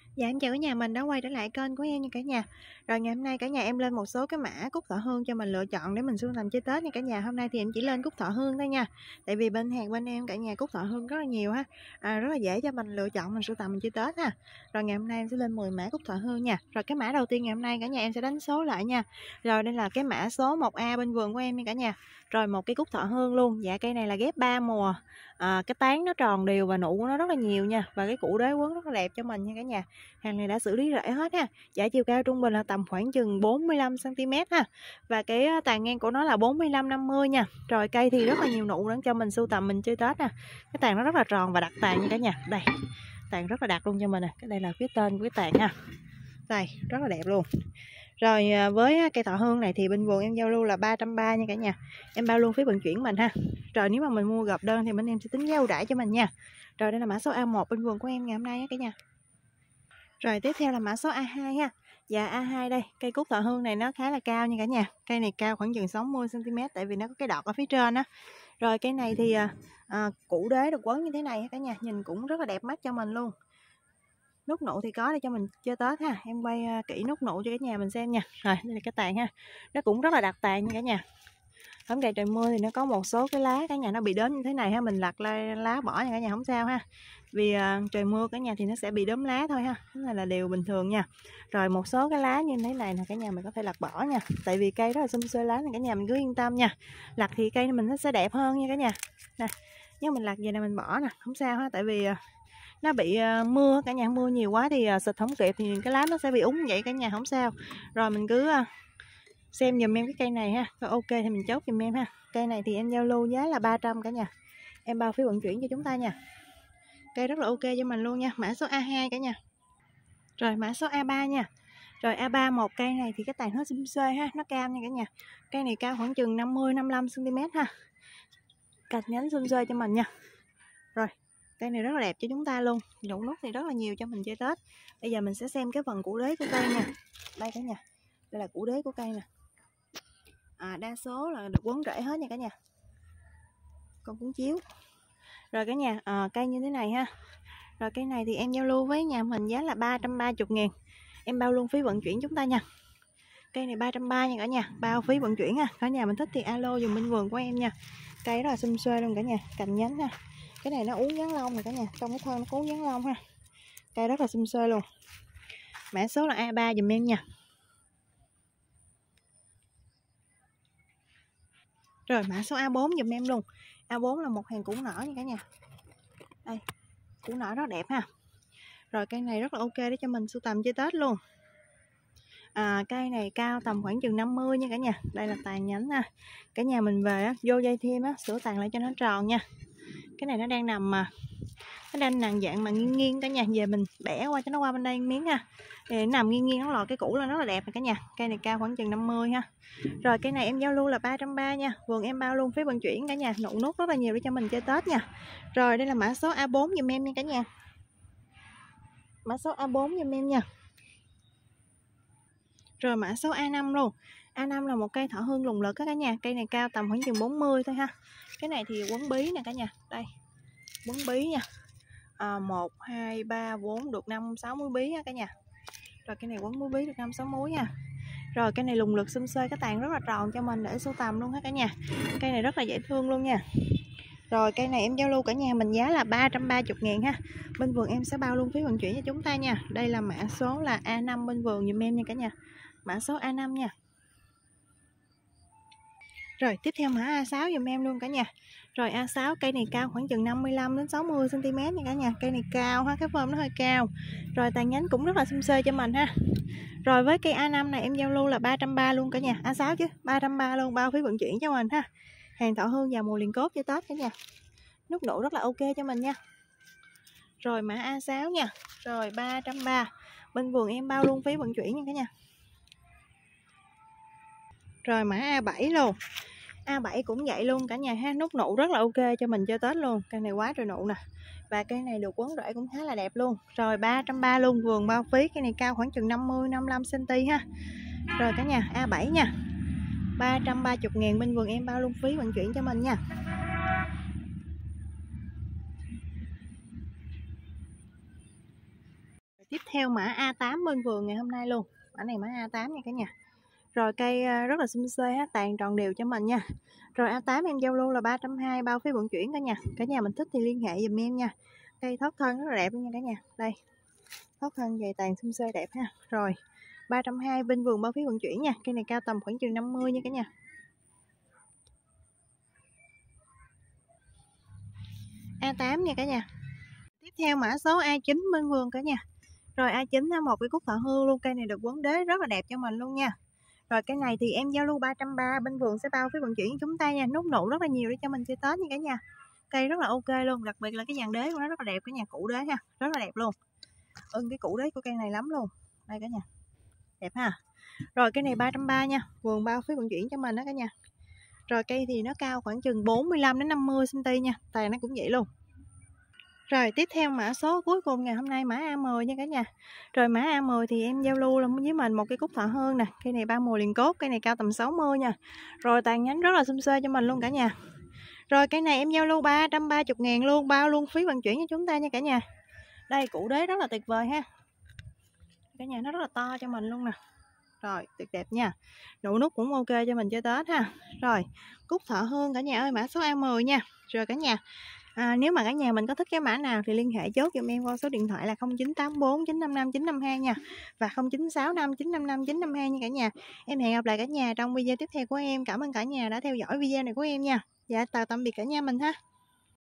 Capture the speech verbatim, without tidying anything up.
Dạ em chào cả nhà mình đã quay trở lại kênh của em nha cả nhà. Rồi ngày hôm nay cả nhà em lên một số cái mã cúc thọ hương cho mình lựa chọn để mình sưu tầm chơi Tết nha cả nhà. Hôm nay thì em chỉ lên cúc thọ hương thôi nha. Tại vì bên hàng bên em cả nhà cúc thọ hương rất là nhiều ha. À, rất là dễ cho mình lựa chọn mình sưu tầm mình chơi Tết ha. Rồi ngày hôm nay em sẽ lên mười mã cúc thọ hương nha. Rồi cái mã đầu tiên ngày hôm nay cả nhà em sẽ đánh số lại nha. Rồi đây là cái mã số một A bên vườn của em nha cả nhà. Rồi một cái cúc thọ hương luôn. Dạ cây này là ghép ba mùa. À, cái tán nó tròn đều và nụ của nó rất là nhiều nha. Và cái củ đế quấn rất là đẹp cho mình nha cả nhà. Hàng này đã xử lý rễ hết ha. Dạ chiều cao trung bình là tầm khoảng chừng bốn mươi lăm xăng ti mét ha. Và cái tàn ngang của nó là bốn mươi lăm năm mươi nha. Rồi cây thì rất là nhiều nụ để cho mình sưu tầm mình chơi Tết nè. Cái tàn nó rất là tròn và đặc tàn nha cả nhà. Đây. Tàn rất là đặc luôn cho mình nè. Cái đây là phía tên của cái tàn ha. Đây, rất là đẹp luôn. Rồi với cây thọ hương này thì bên vườn em giao lưu là ba trăm ba mươi nha cả nhà. Em bao luôn phí vận chuyển mình ha. Rồi nếu mà mình mua gộp đơn thì bên em sẽ tính giá ưu đãi cho mình nha. Rồi đây là mã số A một bên vườn của em ngày hôm nay nha cả nhà. Rồi tiếp theo là mã số A hai ha. Dạ A hai đây, cây cúc thọ hương này nó khá là cao nha cả nhà. Cây này cao khoảng chừng sáu mươi xăng ti mét tại vì nó có cái đọt ở phía trên á. Rồi cây này thì à, củ đế được quấn như thế này cả nhà, nhìn cũng rất là đẹp mắt cho mình luôn. Nút nụ thì có để cho mình chơi Tết ha. Em quay kỹ nút nụ cho cả nhà mình xem nha. Rồi đây là cái tàn ha. Nó cũng rất là đặc tàn nha cả nhà. Hôm nay trời mưa thì nó có một số cái lá cả nhà nó bị đốm như thế này ha, mình lặt lá, lá bỏ nha cả nhà, không sao ha. Vì uh, trời mưa cả nhà thì nó sẽ bị đốm lá thôi ha. Cái này là điều bình thường nha. Rồi một số cái lá như thế này là cả nhà mình có thể lặt bỏ nha. Tại vì cây rất là xum xuê lá nên cả nhà mình cứ yên tâm nha. Lặt thì cây mình nó sẽ đẹp hơn nha cả nhà. Nè, nếu mình lặt vậy là mình bỏ nè, không sao ha, tại vì uh, nó bị uh, mưa cả nhà, mưa nhiều quá thì uh, xịt không kịp thì cái lá nó sẽ bị úng vậy cả nhà, không sao. Rồi mình cứ uh, xem giùm em cái cây này ha, rồi ok thì mình chốt giùm em ha. Cây này thì em giao lưu giá là ba trăm cả nhà, em bao phí vận chuyển cho chúng ta nha. Cây rất là ok cho mình luôn nha. Mã số A hai cả nhà. Rồi mã số A ba nha. Rồi A ba một cây này thì cái tàn hết xum xuê ha, nó cao nha cả nhà. Cây này cao khoảng chừng năm mươi năm mươi lăm xăng ti mét ha. Cạch nhánh xum xuê cho mình nha. Rồi cây này rất là đẹp cho chúng ta luôn. Nụ nút thì rất là nhiều cho mình chơi Tết. Bây giờ mình sẽ xem cái phần củ đế của cây nha. Đây cả nhà, đây là củ đế của cây nè. À, đa số là được quấn rễ hết nha cả nhà, con cuốn chiếu. Rồi cả nhà, à, cây như thế này ha. Rồi cây này thì em giao lưu với nhà mình giá là ba trăm ba mươi ngàn, em bao luôn phí vận chuyển chúng ta nha. Cây này ba trăm ba mươi nha cả nhà, bao phí vận chuyển ha. Cả nhà mình thích thì alo dùng bên vườn của em nha. Cây rất là xum xuê luôn cả nhà, cành nhánh ha. Cái này nó uốn dán lông này cả nhà, trong cái thân nó uốn dán lông ha. Cây rất là xum xuê luôn. Mã số là A ba dùm em nha. Rồi mã số A bốn dùm em luôn. A bốn là một hàng củ nở nha cả nhà. Đây, củ nở rất đẹp ha. Rồi cây này rất là ok để cho mình sưu tầm chơi Tết luôn. À, cây này cao tầm khoảng chừng năm mươi nha cả nhà. Đây là tàn nhánh ha. Cả nhà mình về á, vô dây thêm á, sửa tàn lại cho nó tròn nha. Cái này nó đang nằm mà nó đang nằm dạng mà nghiêng nghiêng cả nhà, về mình bẻ qua cho nó qua bên đây miếng ha. Để nằm nghiêng nghiêng nó lọt cái củ lên rất là đẹp cả nhà. Cây này cao khoảng chừng năm mươi ha. Rồi cây này em giao lưu là ba trăm ba mươi nha, vườn em bao luôn phí vận chuyển cả nhà, nụ nút rất là nhiều để cho mình chơi Tết nha. Rồi đây là mã số A bốn giùm em nha cả nhà. Mã số A bốn giùm em nha. Rồi mã số A năm luôn. A năm là một cây thọ hương lùng lực cả nhà, cây này cao tầm khoảng chừng bốn mươi thôi ha. Cái này thì quấn bí nè cả nhà, đây quấn bí nha. À, một hai ba bốn được năm sáu múi bí ha cả nhà. Rồi cái này quấn múi bí được năm sáu múi nha. Rồi cây này lùng lực xum xuê, cái tàn rất là tròn cho mình để sưu tầm luôn hết cả nhà. Cây này rất là dễ thương luôn nha. Rồi cây này em giao lưu cả nhà mình giá là ba trăm ba mươi ngàn ha. Bên vườn em sẽ bao luôn phí vận chuyển cho chúng ta nha. Đây là mã số là A năm bên vườn dùm em nha cả nhà. Mã số A năm nha. Rồi tiếp theo mã A sáu dùm em luôn cả nhà. Rồi A sáu cây này cao khoảng chừng năm mươi lăm đến sáu mươi xăng ti mét nha cả nhà. Cây này cao ha, cái form nó hơi cao. Rồi tàn nhánh cũng rất là xum xuê cho mình ha. Rồi với cây A năm này em giao lưu là ba trăm ba mươi luôn cả nhà. A sáu chứ, ba trăm ba mươi luôn, bao phí vận chuyển cho mình ha. Hàng thọ hương vào mùa liền cốt cho Tết cả nhà. Nút nụ rất là ok cho mình nha. Rồi mã A sáu nha. Rồi ba trăm ba mươi. Bên vườn em bao luôn phí vận chuyển nha cả nhà. Rồi mã A bảy luôn. A bảy cũng vậy luôn cả nhà ha, nút nụ rất là ok cho mình chơi Tết luôn. Cây này quá trời nụ nè. Và cây này được quấn rễ cũng khá là đẹp luôn. Rồi ba trăm ba mươi luôn, vườn bao phí. Cây này cao khoảng chừng năm mươi năm mươi lăm xăng ti mét ha. Rồi cả nhà, A bảy nha, ba trăm ba mươi ngàn, bên vườn em bao luôn phí vận chuyển cho mình nha. Tiếp tiếp theo mã A tám bên vườn ngày hôm nay luôn. Mã này mã A tám nha cả nhà. Rồi cây rất là xum xê ha, tàn tròn đều cho mình nha. Rồi A tám em giao lưu là ba trăm hai mươi, bao phí vận chuyển cả nhà. Cả nhà mình thích thì liên hệ giùm em nha. Cây thoát thân rất là đẹp luôn nha cả nhà. Đây. Thoát thân dày tàn xum xê đẹp ha. Rồi ba trăm hai mươi bên vườn bao phí vận chuyển nha. Cây này cao tầm khoảng chừng năm mươi nha cả nhà. A tám nha cả nhà. Tiếp theo mã số A chín bên vườn cả nhà. Rồi A chín một cái cúc thọ hương luôn, cây này được quấn đế rất là đẹp cho mình luôn nha. Rồi cái này thì em giao lưu ba trăm ba mươi, bên vườn sẽ bao phí vận chuyển chúng ta nha, nút nụ rất là nhiều để cho mình chơi Tết nha cả nhà. Cây rất là ok luôn, đặc biệt là cái dàn đế của nó rất là đẹp cả nhà, củ đế ha, rất là đẹp luôn. Ưng cái củ đế của cây này lắm luôn. Đây cả nhà. Đẹp ha. Rồi cái này ba trăm ba mươi nha, vườn bao phí vận chuyển cho mình đó cả nhà. Rồi cây thì nó cao khoảng chừng bốn mươi lăm đến năm mươi xăng ti mét nha, tàn nó cũng vậy luôn. Rồi tiếp theo mã số cuối cùng ngày hôm nay mã A mười nha cả nhà. Rồi mã A mười thì em giao lưu với mình một cái cúc thọ hương nè, cây này ba mùa liền cốt, cây này cao tầm sáu mươi nha. Rồi tàn nhánh rất là xum xê cho mình luôn cả nhà. Rồi cây này em giao lưu ba trăm ba mươi ngàn luôn, bao luôn phí vận chuyển cho chúng ta nha cả nhà. Đây củ đế rất là tuyệt vời ha. Cả nhà nó rất là to cho mình luôn nè. Rồi tuyệt đẹp nha. Nụ nút cũng ok cho mình chơi Tết ha. Rồi cúc thọ hương cả nhà ơi, mã số A mười nha. Rồi cả nhà À, nếu mà cả nhà mình có thích cái mã nào thì liên hệ chốt giùm em qua số điện thoại là không chín tám bốn chín năm năm chín năm hai nha, và không chín sáu năm chín năm năm chín năm hai nha cả nhà. Em hẹn gặp lại cả nhà trong video tiếp theo của em. Cảm ơn cả nhà đã theo dõi video này của em nha. Dạ chào tạm biệt cả nhà mình ha.